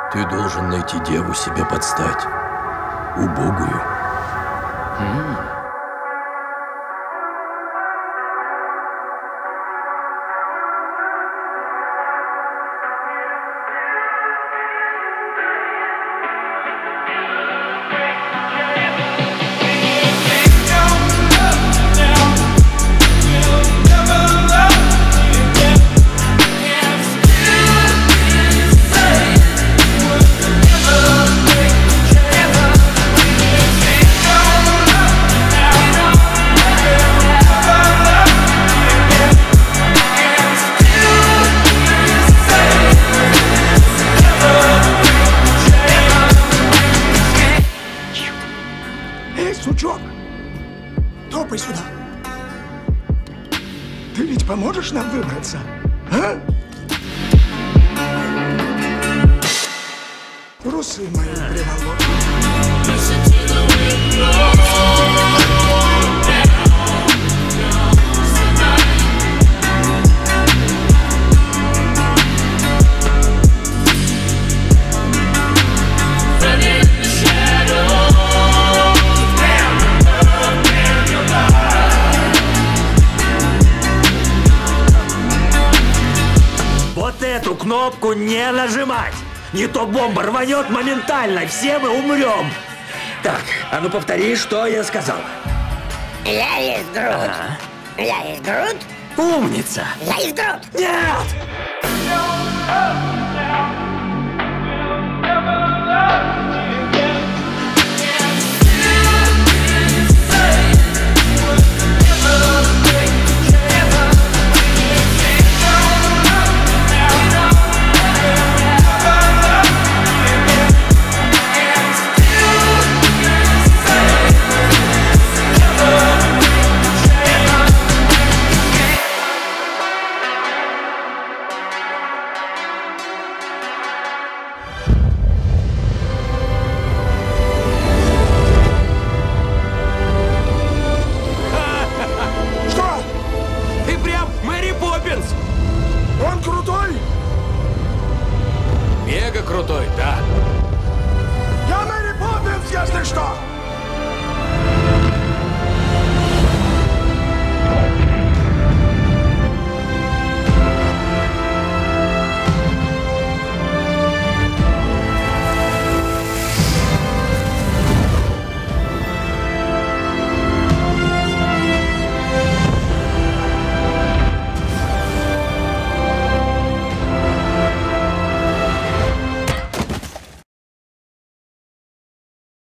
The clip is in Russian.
Ты должен найти деву себе подстать. Убогую. Эй, сучок! Топай сюда! Ты ведь поможешь нам выбраться, а? Трусы мои приволок. Вот эту кнопку не нажимать! Не то бомба рванет моментально, все мы умрем! Так, а ну повтори, что я сказал. Я есть Грут. Ага. Я есть Грут. Умница! Я есть Грут. Нет!